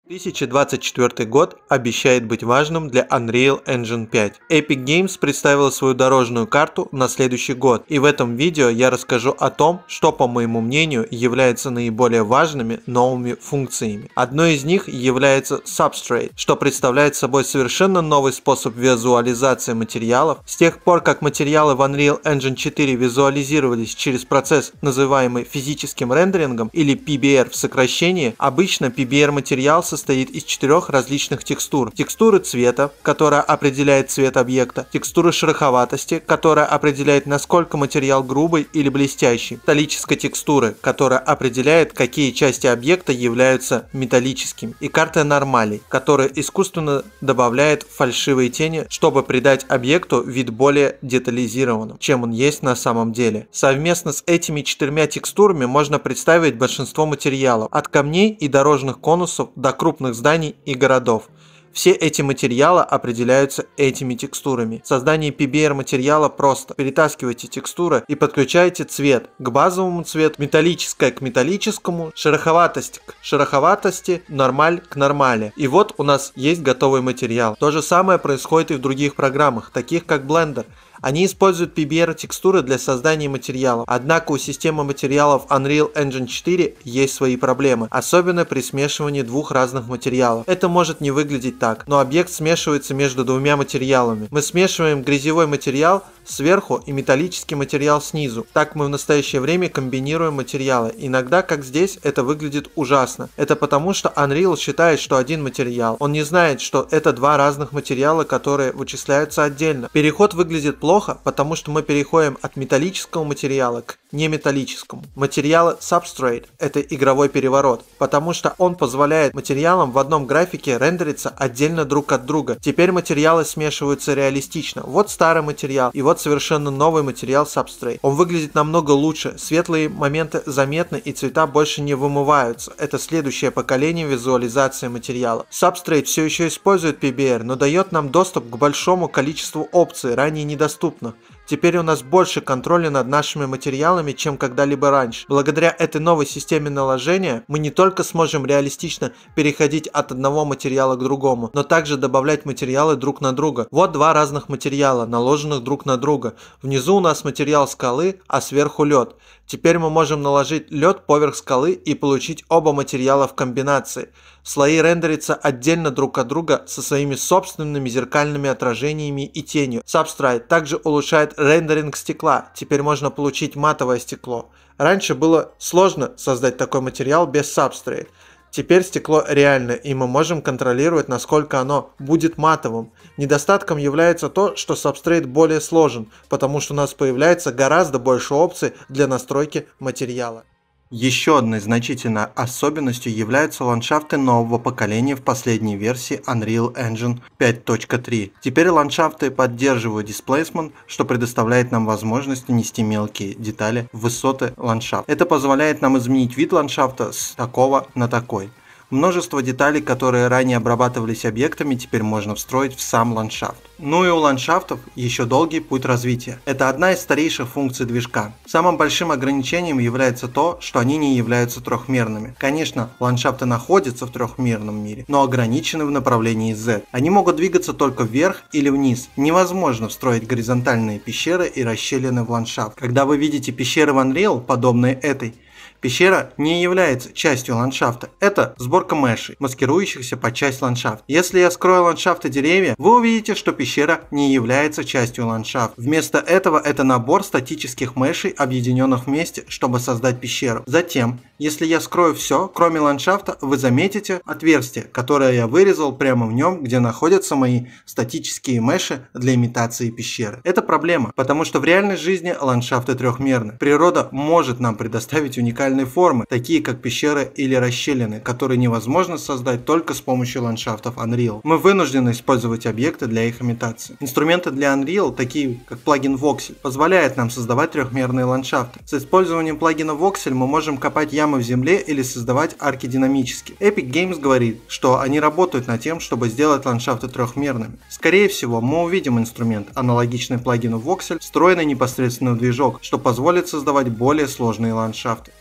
2024 год обещает быть важным для Unreal Engine 5. Epic Games представила свою дорожную карту на следующий год, и в этом видео я расскажу о том, что, по моему мнению, является наиболее важными новыми функциями. Одной из них является Substrate, что представляет собой совершенно новый способ визуализации материалов. С тех пор, как материалы в Unreal Engine 4 визуализировались через процесс, называемый физическим рендерингом или PBR в сокращении, обычно PBR материал состоит из 4 различных текстур. Текстуры цвета, которая определяет цвет объекта, текстуры шероховатости, которая определяет, насколько материал грубый или блестящий, металлической текстуры, которая определяет, какие части объекта являются металлическими, и карта нормалей, которая искусственно добавляет фальшивые тени, чтобы придать объекту вид более детализированным, чем он есть на самом деле. Совместно с этими 4 текстурами можно представить большинство материалов, от камней и дорожных конусов до крупных зданий и городов. Все эти материалы определяются этими текстурами. Создание PBR материала просто. Перетаскивайте текстуры и подключайте цвет к базовому цвету, металлическое к металлическому, шероховатость к шероховатости, нормаль к нормали. И вот у нас есть готовый материал. То же самое происходит и в других программах, таких как Blender. Они используют PBR текстуры для создания материалов, однако у системы материалов Unreal Engine 4 есть свои проблемы, особенно при смешивании двух разных материалов. Это может не выглядеть так, но объект смешивается между двумя материалами. Мы смешиваем грязевой материал сверху и металлический материал снизу. Так мы в настоящее время комбинируем материалы. Иногда, как здесь, это выглядит ужасно. Это потому, что Unreal считает, что один материал. Он не знает, что это два разных материала, которые вычисляются отдельно. Переход выглядит плохо, потому что мы переходим от металлического материала к неметаллическому. Материалы Substrate — это игровой переворот, потому что он позволяет материалам в одном графике рендериться отдельно друг от друга. Теперь материалы смешиваются реалистично. Вот старый материал и вот совершенно новый материал Substrate. Он выглядит намного лучше, светлые моменты заметны и цвета больше не вымываются. Это следующее поколение визуализации материала. Substrate все еще использует PBR, но дает нам доступ к большому количеству опций, ранее недоступных. Теперь у нас больше контроля над нашими материалами, чем когда-либо раньше. Благодаря этой новой системе наложения мы не только сможем реалистично переходить от одного материала к другому, но также добавлять материалы друг на друга. Вот два разных материала, наложенных друг на друга. Внизу у нас материал скалы, а сверху лед. Теперь мы можем наложить лед поверх скалы и получить оба материала в комбинации. Слои рендерятся отдельно друг от друга со своими собственными зеркальными отражениями и тенью. Substrate также улучшает рендеринг стекла. Теперь можно получить матовое стекло. Раньше было сложно создать такой материал без Substrate. Теперь стекло реально, и мы можем контролировать, насколько оно будет матовым. Недостатком является то, что Substrate более сложен, потому что у нас появляется гораздо больше опций для настройки материала. Еще одной значительной особенностью являются ландшафты нового поколения в последней версии Unreal Engine 5.3. Теперь ландшафты поддерживают Displacement, что предоставляет нам возможность нанести мелкие детали в высоты ландшафта. Это позволяет нам изменить вид ландшафта с такого на такой. Множество деталей, которые ранее обрабатывались объектами, теперь можно встроить в сам ландшафт. Ну и у ландшафтов еще долгий путь развития. Это одна из старейших функций движка. Самым большим ограничением является то, что они не являются трехмерными. Конечно, ландшафты находятся в трехмерном мире, но ограничены в направлении Z. Они могут двигаться только вверх или вниз. Невозможно встроить горизонтальные пещеры и расщелины в ландшафт. Когда вы видите пещеры в Unreal, подобные этой, пещера не является частью ландшафта. Это сборка мешей, маскирующихся под часть ландшафта. Если я скрою ландшафт и деревья, вы увидите, что пещера не является частью ландшафта. Вместо этого это набор статических мешей, объединенных вместе, чтобы создать пещеру. Затем, если я скрою все, кроме ландшафта, вы заметите отверстие, которое я вырезал прямо в нем, где находятся мои статические меши для имитации пещеры. Это проблема, потому что в реальной жизни ландшафты трехмерны. Природа может нам предоставить уникальные формы, такие как пещеры или расщелины, которые невозможно создать только с помощью ландшафтов Unreal. Мы вынуждены использовать объекты для их имитации. Инструменты для Unreal, такие как плагин Voxel, позволяют нам создавать трехмерные ландшафты. С использованием плагина Voxel мы можем копать ямы в земле или создавать арки динамически. Epic Games говорит, что они работают над тем, чтобы сделать ландшафты трехмерными. Скорее всего, мы увидим инструмент, аналогичный плагину Voxel, встроенный непосредственно в движок, что позволит создавать более сложные ландшафты.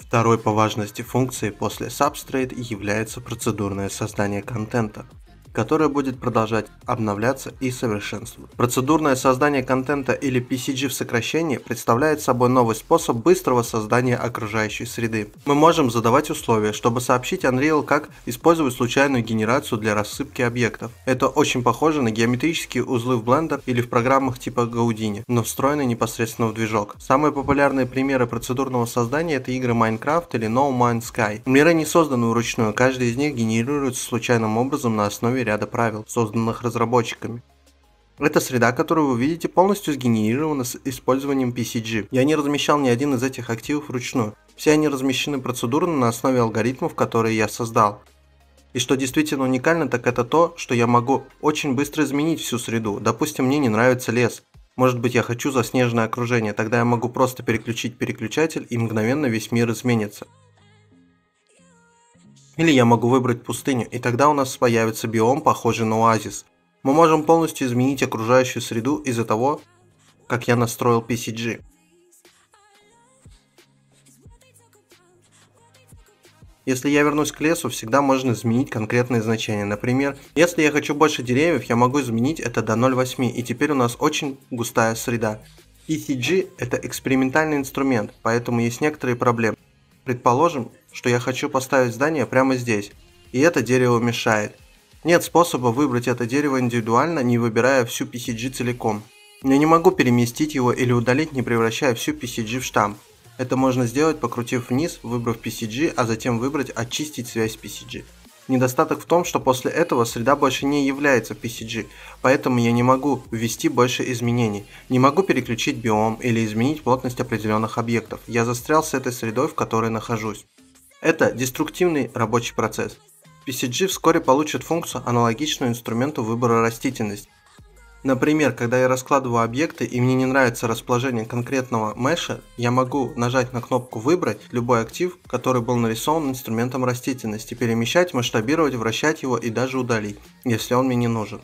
Второй по важности функцией после Substrate является процедурное создание контента, которое будет продолжать обновляться и совершенствоваться. Процедурное создание контента или PCG в сокращении представляет собой новый способ быстрого создания окружающей среды. Мы можем задавать условия, чтобы сообщить Unreal, как использовать случайную генерацию для рассыпки объектов. Это очень похоже на геометрические узлы в Blender или в программах типа Houdini, но встроены непосредственно в движок. Самые популярные примеры процедурного создания — это игры Minecraft или No Man's Sky. Миры не созданы вручную, каждый из них генерируется случайным образом на основе ряда правил, созданных разработчиками. Эта среда, которую вы видите, полностью сгенерирована с использованием PCG. Я не размещал ни один из этих активов вручную. Все они размещены процедурно на основе алгоритмов, которые я создал. И что действительно уникально, так это то, что я могу очень быстро изменить всю среду. Допустим, мне не нравится лес. Может быть, я хочу заснеженное окружение, тогда я могу просто переключить переключатель, и мгновенно весь мир изменится. Или я могу выбрать пустыню, и тогда у нас появится биом, похожий на оазис. Мы можем полностью изменить окружающую среду из-за того, как я настроил PCG. Если я вернусь к лесу, всегда можно изменить конкретные значения. Например, если я хочу больше деревьев, я могу изменить это до 0,8, и теперь у нас очень густая среда. PCG – это экспериментальный инструмент, поэтому есть некоторые проблемы. Предположим, что я хочу поставить здание прямо здесь, и это дерево мешает. Нет способа выбрать это дерево индивидуально, не выбирая всю PCG целиком. Я не могу переместить его или удалить, не превращая всю PCG в штамп. Это можно сделать, покрутив вниз, выбрав PCG, а затем выбрать «Очистить связь PCG». Недостаток в том, что после этого среда больше не является PCG, поэтому я не могу ввести больше изменений. Не могу переключить биом или изменить плотность определенных объектов. Я застрял с этой средой, в которой нахожусь. Это деструктивный рабочий процесс. PCG вскоре получит функцию, аналогичную инструменту выбора растительности. Например, когда я раскладываю объекты и мне не нравится расположение конкретного меша, я могу нажать на кнопку «Выбрать» любой актив, который был нарисован инструментом растительности, перемещать, масштабировать, вращать его и даже удалить, если он мне не нужен.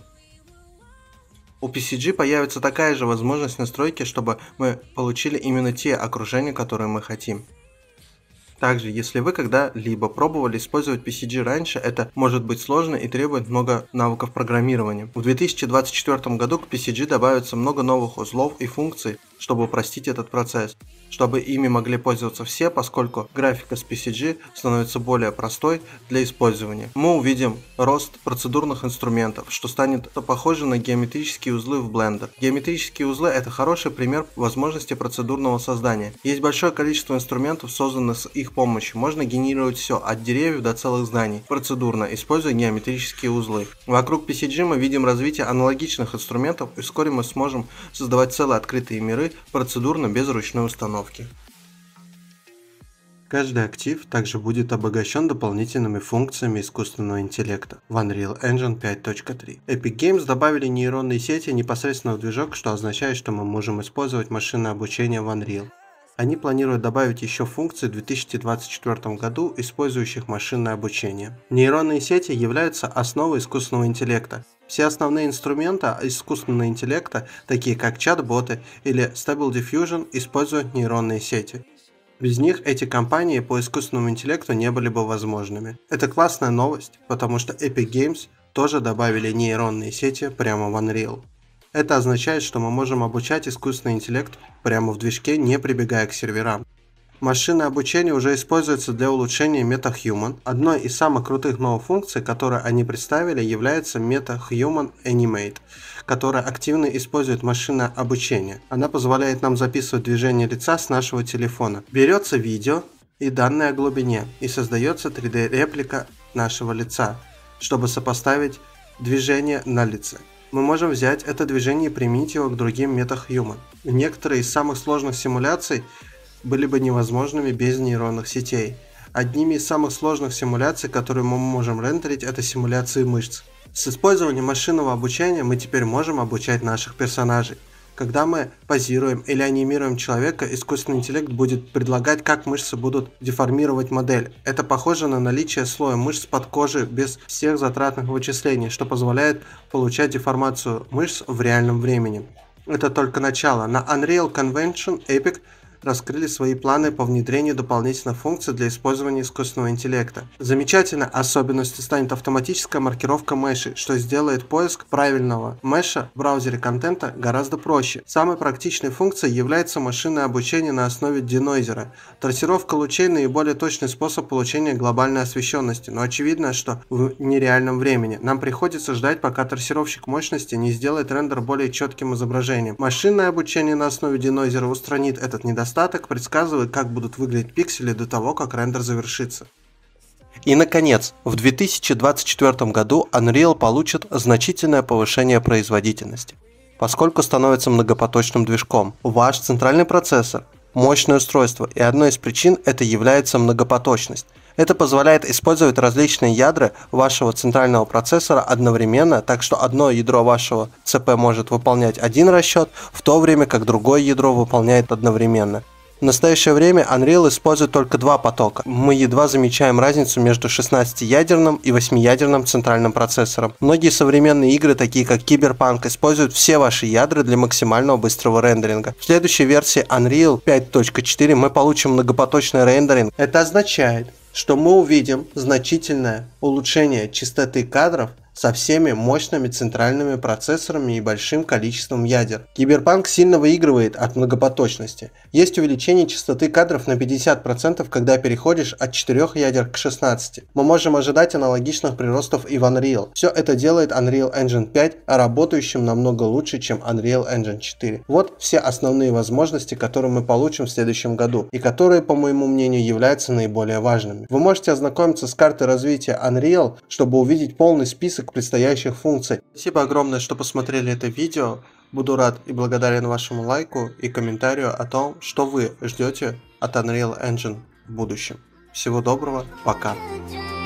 У PCG появится такая же возможность настройки, чтобы мы получили именно те окружения, которые мы хотим. Также, если вы когда-либо пробовали использовать PCG раньше, это может быть сложно и требует много навыков программирования. В 2024 году к PCG добавится много новых узлов и функций, чтобы упростить этот процесс, чтобы ими могли пользоваться все, поскольку графика с PCG становится более простой для использования. Мы увидим рост процедурных инструментов, что станет похоже на геометрические узлы в Blender. Геометрические узлы — это хороший пример возможности процедурного создания. Есть большое количество инструментов, созданных с их помощью. Можно генерировать все, от деревьев до целых зданий, процедурно, используя геометрические узлы. Вокруг PCG мы видим развитие аналогичных инструментов, и вскоре мы сможем создавать целые открытые миры процедурно без ручной установки. Каждый актив также будет обогащен дополнительными функциями искусственного интеллекта в Unreal Engine 5.3. Epic Games добавили нейронные сети непосредственно в движок, что означает, что мы можем использовать машинное обучение в Unreal. Они планируют добавить еще функции в 2024 году, использующих машинное обучение. Нейронные сети являются основой искусственного интеллекта. Все основные инструменты искусственного интеллекта, такие как чат-боты или Stable Diffusion, используют нейронные сети. Без них эти кампании по искусственному интеллекту не были бы возможными. Это классная новость, потому что Epic Games тоже добавили нейронные сети прямо в Unreal. Это означает, что мы можем обучать искусственный интеллект прямо в движке, не прибегая к серверам. Машинное обучение уже используется для улучшения MetaHuman. Одной из самых крутых новых функций, которые они представили, является MetaHuman Animate, которая активно использует машинное обучение. Она позволяет нам записывать движение лица с нашего телефона. Берется видео и данные о глубине, и создается 3D-реплика нашего лица, чтобы сопоставить движение на лице. Мы можем взять это движение и применить его к другим MetaHuman. Некоторые из самых сложных симуляций были бы невозможными без нейронных сетей. Одними из самых сложных симуляций, которые мы можем рендерить, это симуляции мышц. С использованием машинного обучения мы теперь можем обучать наших персонажей. Когда мы позируем или анимируем человека, искусственный интеллект будет предлагать, как мышцы будут деформировать модель. Это похоже на наличие слоя мышц под кожей без всех затратных вычислений, что позволяет получать деформацию мышц в реальном времени. Это только начало. На Unreal Convention Epic раскрыли свои планы по внедрению дополнительных функций для использования искусственного интеллекта. Замечательной особенностью станет автоматическая маркировка мэшей, что сделает поиск правильного мэша в браузере контента гораздо проще. Самой практичной функцией является машинное обучение на основе денойзера. Трассировка лучей – наиболее точный способ получения глобальной освещенности, но очевидно, что в нереальном времени. Нам приходится ждать, пока трассировщик мощности не сделает рендер более четким изображением. Машинное обучение на основе денойзера устранит этот недостаток, предсказывая, как будут выглядеть пиксели до того, как рендер завершится. И, наконец, в 2024 году Unreal получит значительное повышение производительности, поскольку становится многопоточным движком. Ваш центральный процессор – мощное устройство, и одной из причин это является многопоточность. Это позволяет использовать различные ядра вашего центрального процессора одновременно, так что одно ядро вашего ЦП может выполнять один расчет, в то время как другое ядро выполняет одновременно. В настоящее время Unreal использует только два потока. Мы едва замечаем разницу между 16-ядерным и 8-ядерным центральным процессором. Многие современные игры, такие как Cyberpunk, используют все ваши ядра для максимального быстрого рендеринга. В следующей версии Unreal 5.4 мы получим многопоточный рендеринг. Это означает, что мы увидим значительное улучшение частоты кадров со всеми мощными центральными процессорами и большим количеством ядер. Cyberpunk сильно выигрывает от многопоточности. Есть увеличение частоты кадров на 50%, когда переходишь от 4 ядер к 16. Мы можем ожидать аналогичных приростов и в Unreal. Все это делает Unreal Engine 5 работающим намного лучше, чем Unreal Engine 4. Вот все основные возможности, которые мы получим в следующем году, и которые, по моему мнению, являются наиболее важными. Вы можете ознакомиться с картой развития Unreal, чтобы увидеть полный список предстоящих функций. Спасибо огромное, что посмотрели это видео. Буду рад и благодарен вашему лайку и комментарию о том, что вы ждете от Unreal Engine в будущем. Всего доброго, пока.